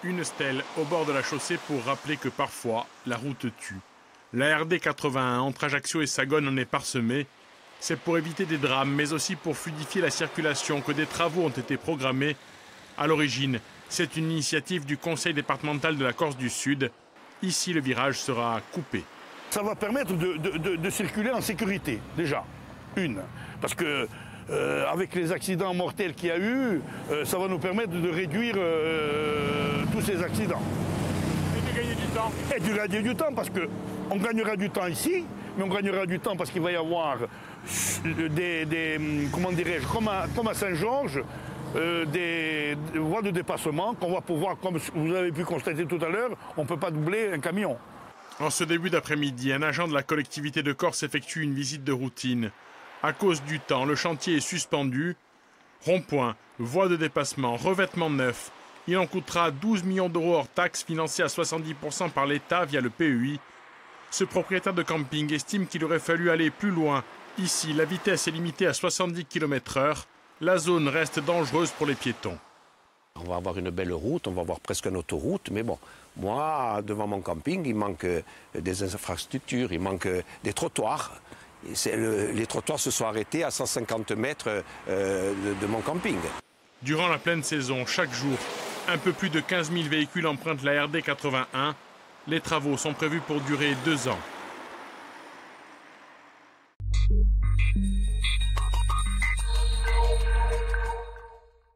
Une stèle au bord de la chaussée pour rappeler que parfois, la route tue. La RD 81 entre Ajaccio et Sagone en est parsemée. C'est pour éviter des drames, mais aussi pour fluidifier la circulation que des travaux ont été programmés. À l'origine, c'est une initiative du Conseil départemental de la Corse du Sud. Ici, le virage sera coupé. Ça va permettre de circuler en sécurité, déjà, parce que avec les accidents mortels qu'il y a eu, ça va nous permettre de réduire tous ces accidents. Et de gagner du temps. Et de gagner du temps, parce qu'on gagnera du temps ici, mais on gagnera du temps parce qu'il va y avoir comment dirais-je, comme à Saint-Georges, des voies de dépassement qu'on va pouvoir, comme vous avez pu constater tout à l'heure, on ne peut pas doubler un camion. En ce début d'après-midi, un agent de la collectivité de Corse effectue une visite de routine. À cause du temps, le chantier est suspendu. Rond-point, voie de dépassement, revêtement neuf. Il en coûtera 12 millions d'euros hors taxes, financés à 70% par l'État via le PEI. Ce propriétaire de camping estime qu'il aurait fallu aller plus loin. Ici, la vitesse est limitée à 70 km/h. La zone reste dangereuse pour les piétons. On va avoir une belle route, on va avoir presque une autoroute, mais bon, moi, devant mon camping, il manque des infrastructures, il manque des trottoirs. Les trottoirs se sont arrêtés à 150 mètres de mon camping. Durant la pleine saison, chaque jour, un peu plus de 15 000 véhicules empruntent la RD 81. Les travaux sont prévus pour durer 2 ans.